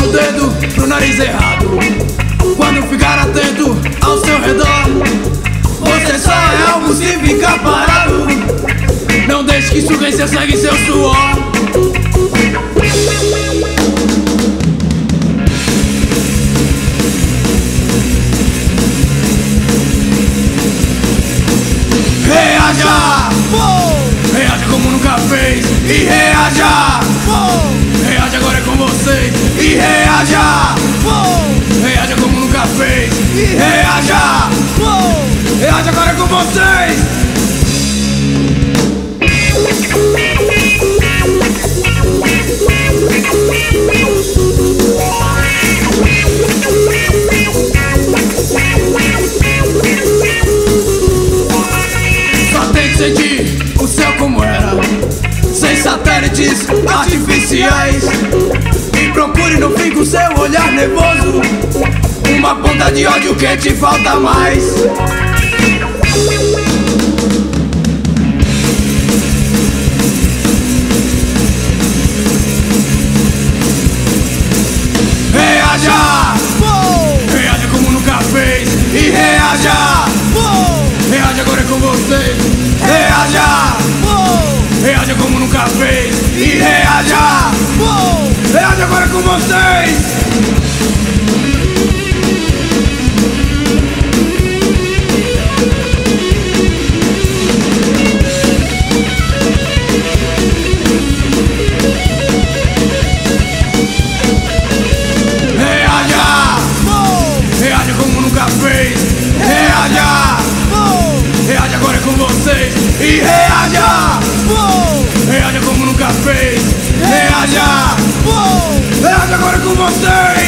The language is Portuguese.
o dedo pro nariz errado. Quando ficar atento ao seu redor, você só é algo se ficar parado. Não deixe que isso vença, segue seu suor. Reaja! Reaja como nunca fez e reaja! Reaja, agora é com vocês e reaja! Reaja como nunca fez e reaja! Reaja, agora é com vocês! Só tente sentir o céu como era, sem satélites artificiais. E procure no fim com seu olhar nervoso uma ponta de ódio que te falta mais. Reaja! Reaja como nunca fez e reaja! Reaja, agora é com vocês. Reaja! Reaja como nunca fez e reaja! Reaja, agora é com vocês. Reaja! Reaja como nunca fez. Reaja! Reaja, agora é com vocês e reaja! Reaja como nunca fez. Reaja! Reaja, agora é com vocês.